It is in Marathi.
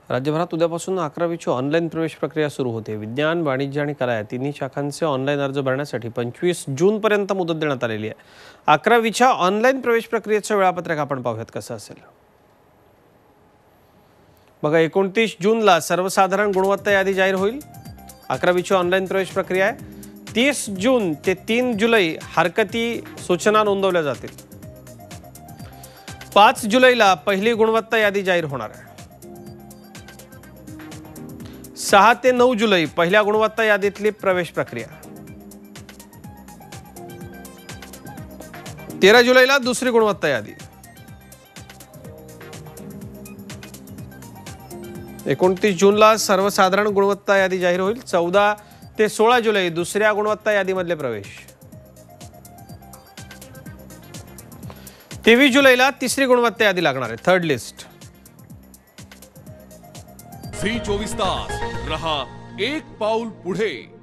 राज्यभरात उद्यापासून 11वीची ऑनलाईन प्रवेश प्रक्रिया सुरू होते। विज्ञान, वाणिज्य आणि कला या तिन्ही शाखांचे ऑनलाईन अर्ज भरण्यासाठी 25 जूनपर्यंत मुदत देण्यात आलेली आहे। 11वीच्या ऑनलाईन प्रवेश प्रक्रियेचं वेळापत्रक आपण पाहूयात कसं असेल। बघा, 29 जूनला सर्वसाधारण गुणवत्ता यादी जाहीर होईल। 11वीची ऑनलाईन प्रवेश प्रक्रिया आहे। 30 जून ते 3 जुलै हरकती सूचना नोंदवल्या जातील। 5 जुलैला पहिली गुणवत्ता यादी जाहीर होणार आहे। 6 ते 9 जुलै पहिल्या गुणवत्ता यादीतली प्रवेश प्रक्रिया। 13 जुलैला दुसरी गुणवत्ता यादी। 29 जूनला सर्वसाधारण गुणवत्ता यादी जाहीर होईल। 14 ते 16 जुलै दुसऱ्या गुणवत्ता यादीमधले प्रवेश। 23 जुलैला तिसरी गुणवत्ता यादी लागणार आहे, थर्ड लिस्ट। झी 24 तास रहा एक पाऊल पुढे।